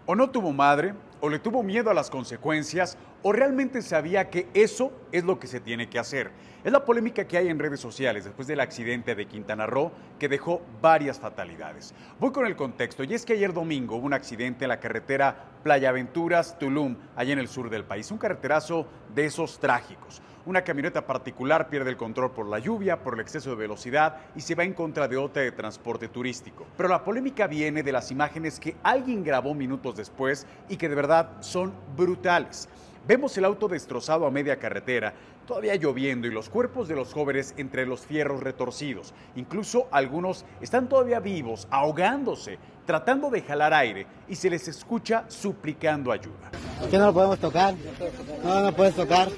O no tuvo madre, o le tuvo miedo a las consecuencias, o realmente sabía que eso es lo que se tiene que hacer. Es la polémica que hay en redes sociales después del accidente de Quintana Roo que dejó varias fatalidades. Voy con el contexto, y es que ayer domingo hubo un accidente en la carretera Playa Aventuras-Tulum, allá en el sur del país. Un carreterazo de esos trágicos. Una camioneta particular pierde el control por la lluvia, por el exceso de velocidad y se va en contra de otra de transporte turístico. Pero la polémica viene de las imágenes que alguien grabó minutos después y que de verdad son brutales. Vemos el auto destrozado a media carretera, todavía lloviendo y los cuerpos de los jóvenes entre los fierros retorcidos. Incluso algunos están todavía vivos, ahogándose, tratando de jalar aire y se les escucha suplicando ayuda. ¿Por qué no lo podemos tocar? No, no puedes tocar.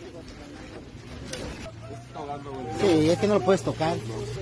Sí, es que no lo puedes tocar.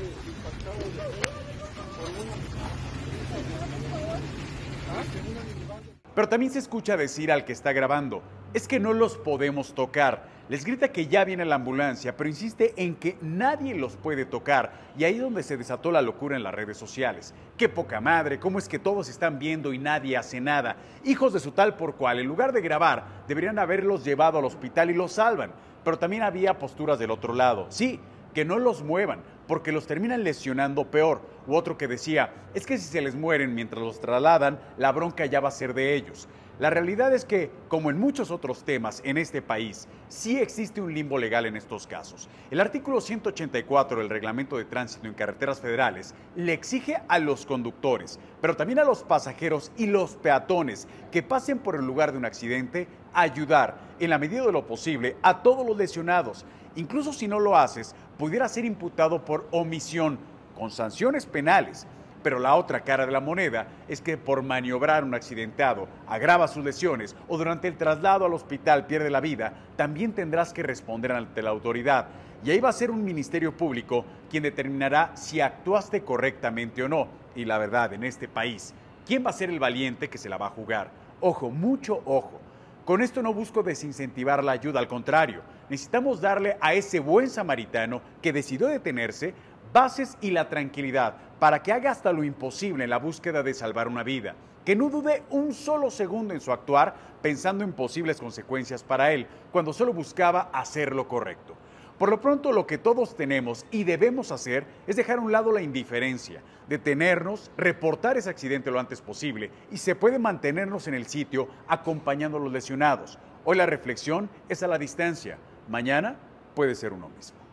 Pero también se escucha decir al que está grabando, es que no los podemos tocar. Les grita que ya viene la ambulancia, pero insiste en que nadie los puede tocar. Y ahí es donde se desató la locura en las redes sociales. ¡Qué poca madre! ¿Cómo es que todos están viendo y nadie hace nada? Hijos de su tal por cual, en lugar de grabar, deberían haberlos llevado al hospital y los salvan. Pero también había posturas del otro lado. Sí, que no los muevan, porque los terminan lesionando peor. U otro que decía, es que si se les mueren mientras los trasladan, la bronca ya va a ser de ellos. La realidad es que, como en muchos otros temas en este país, sí existe un limbo legal en estos casos. El artículo 184 del Reglamento de Tránsito en Carreteras Federales le exige a los conductores, pero también a los pasajeros y los peatones que pasen por el lugar de un accidente, ayudar, en la medida de lo posible, a todos los lesionados. Incluso si no lo haces, pudiera ser imputado por omisión, con sanciones penales. Pero la otra cara de la moneda es que por maniobrar un accidentado agrava sus lesiones o durante el traslado al hospital pierde la vida, también tendrás que responder ante la autoridad. Y ahí va a ser un ministerio público quien determinará si actuaste correctamente o no. Y la verdad, en este país, ¿quién va a ser el valiente que se la va a jugar? Ojo, mucho ojo. Con esto no busco desincentivar la ayuda, al contrario, necesitamos darle a ese buen samaritano que decidió detenerse bases y la tranquilidad para que haga hasta lo imposible en la búsqueda de salvar una vida, que no dude un solo segundo en su actuar pensando en posibles consecuencias para él, cuando solo buscaba hacer lo correcto. Por lo pronto, lo que todos tenemos y debemos hacer es dejar a un lado la indiferencia, detenernos, reportar ese accidente lo antes posible y se puede mantenernos en el sitio acompañando a los lesionados. Hoy la reflexión es a la distancia, mañana puede ser uno mismo.